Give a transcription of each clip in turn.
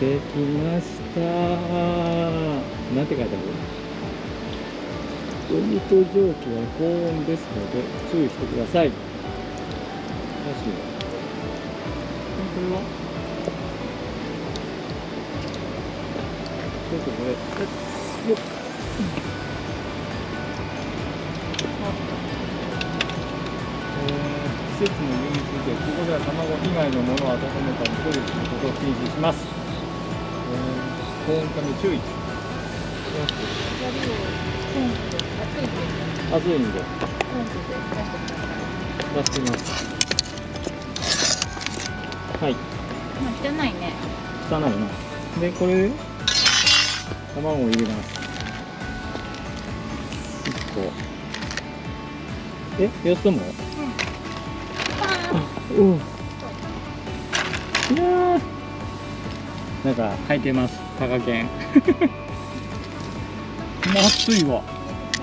てきました。なんて書いてある？お湯と蒸気は高温ですので注意してください。よし。これはちょっとこれ、よっ。施設の上について、ここでは卵以外のものを温めたり調理することを禁止します。高温ため注意。熱いんで。出してみます。はい。 汚いね。 汚いな。で、これで卵を入れます。1個。4つも？うん。いやー。なんか履いてます。タカケン。熱いわ。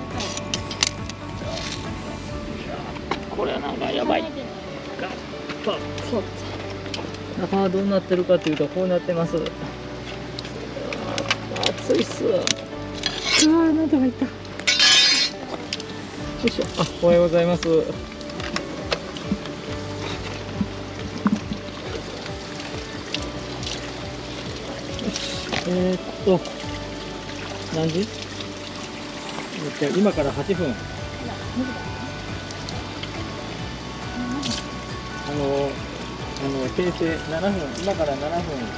これはなんかやばい。中はどうなってるかというとこうなってます。熱いっす。うわー、なんとかいった。よいしょ。あ、おはようございます。何時？今から8分。平成7分、今から7分。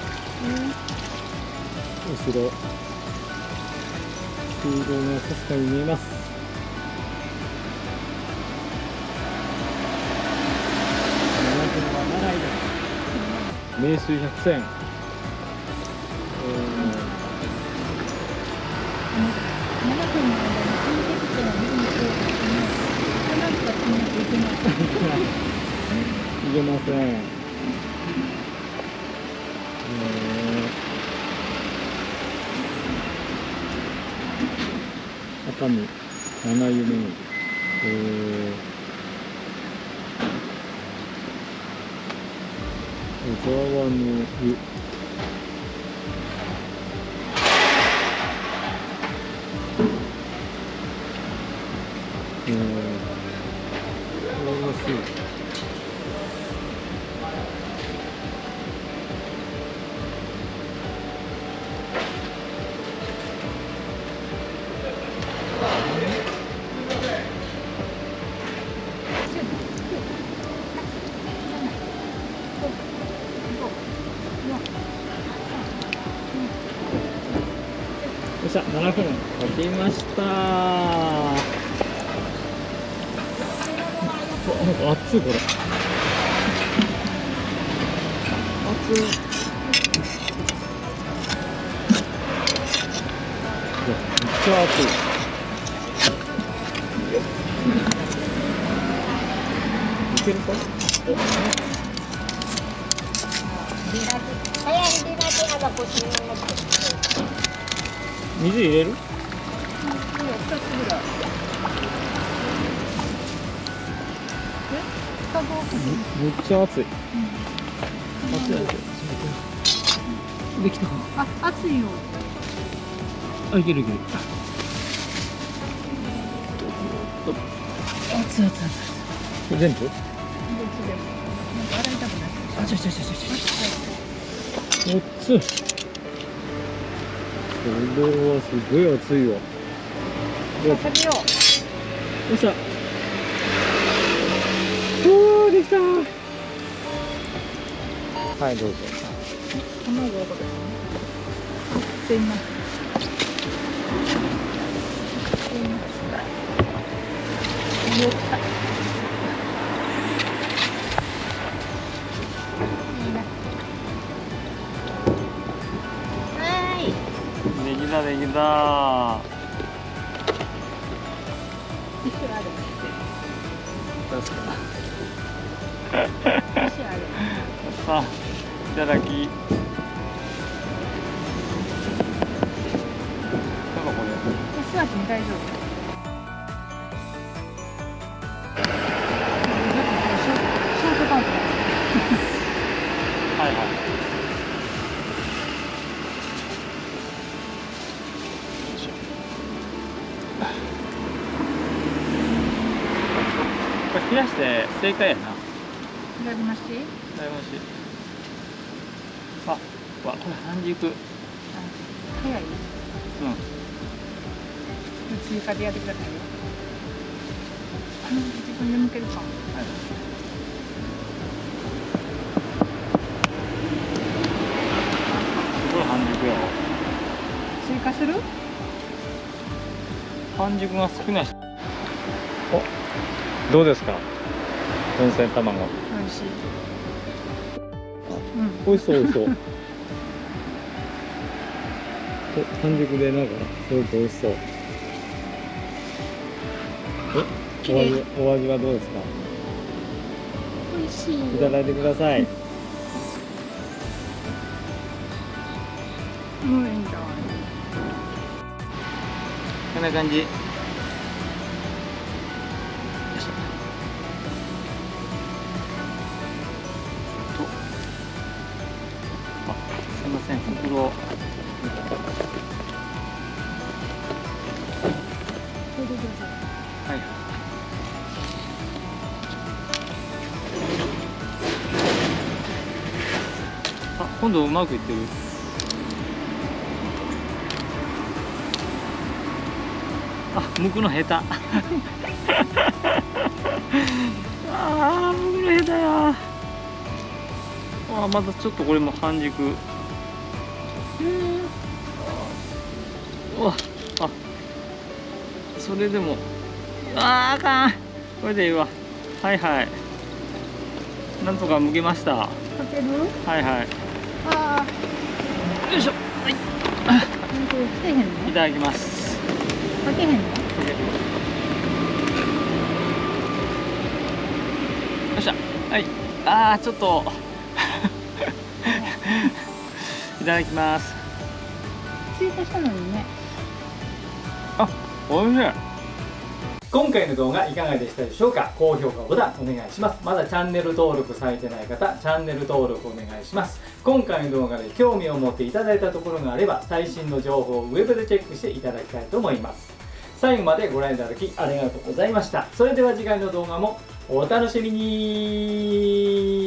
後ろ。黄色が確かに見えます。7分は7位です。名水百選。いけません。熱海七湯巡り。小沢の湯。よっしゃ、7分経ちました。なんか熱いこれ。熱い。めっちゃ熱い。いけるか？水入れる？めっちゃ熱い。熱い。できたかな。 あ、熱いよ。 あ、いけるいける。熱い。これ全部？なんか洗いたくない。あ、ちょ。熱い。これはすごい熱いわ。 食べよう。 よっしゃ。おー、できたー。はい、どうぞ。 卵をこれ。すいません。よっしゃ。 できた。ティッシュある。 確かティッシュある。 さあ、いただき。なんかこれ。 座っても大丈夫。ショートパンツ。 はい。 これ冷やして正解やな。 やりまし。 だいぶ美味しい。あ、わ、これ半熟。 早い。 うん。 追加でやってくださいよ。自分で向けるかも。 はい。すごい半熟やわ。 追加する？ 半熟が少ない。お、どうですか？温泉卵。 美味しい。 美味しそう美味しそう。半熟でなんかすごく美味しそう。お味はどうですか？ 美味しい。 いただいてください。 無縁だ。 こんな感じ。よいしょ。と、あ、すいません、袋。 それでください。 はい。あ、今度うまくいってる。あ、剥くの下手。ああ、剥くの下手や。あ、まだちょっとこれも半熟。うわ、あ、それでも。あかん。これでいいわ。はいはい。なんとか剥けました。 かける？ はいはい。 ああ。 よいしょ。はい。 なんか来てへんの？ いただきます。 かけへんの？ よっしゃ。はい。ああ、ちょっと。いただきます。 追加したのにね。 あ、おいしい。今回の動画いかがでしたでしょうか？高評価ボタンお願いします。まだチャンネル登録されてない方、チャンネル登録お願いします。今回の動画で興味を持っていただいたところがあれば、最新の情報をウェブでチェックしていただきたいと思います。最後までご覧いただきありがとうございました。それでは次回の動画もお楽しみに。